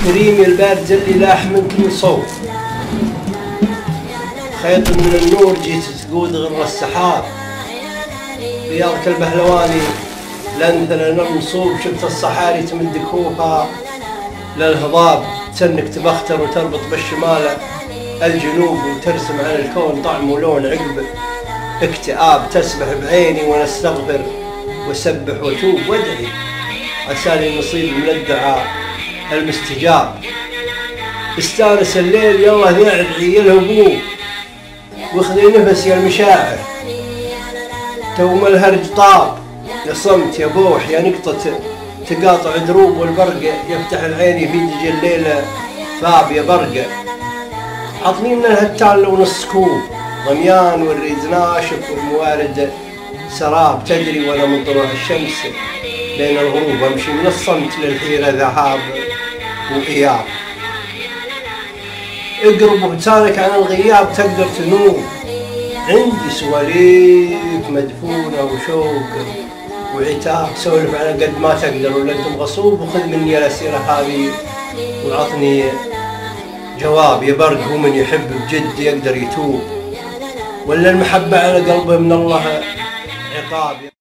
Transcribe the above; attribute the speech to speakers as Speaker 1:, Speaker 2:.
Speaker 1: كريمي البارد اللي لاح من كل صوب، خيط من النور جيت تقود غر السحاب، رياضك البهلواني لنثل المنصوب، شفت الصحاري تمد كوفها للهضاب، تسنك تبختر وتربط بالشمال الجنوب، وترسم على الكون طعم ولون عقب اكتئاب، تسبح بعيني وانا استغفر وسبح وتوب وادعي عسالي نصيب من الدعاء المستجاب، استانس الليل يلا ادعي الهبوب، واخذي نفس يا المشاعر توم الهرج طاب، يا صمت يا بوح يا نقطة تقاطع دروب، والبرق يفتح العين في دج الليلة باب يا برقة، عطني من الهتان لو نص كوب ضميان والريد ناشف والموارد سراب، تدري وانا من طلوع الشمس بين الغروب امشي من الصمت للحيرة ذهاب وإياب، اقرب وبتسالك عن الغياب تقدر تنوم، عندي سواليف مدفونة وشوق وعتاب، سولف على قد ما تقدر ولا انت مغصوب، وخذ مني الأسئلة هذه وعطني جواب يا برق، هو من يحب بجد يقدر يتوب، ولا المحبة على قلبه من الله عقاب.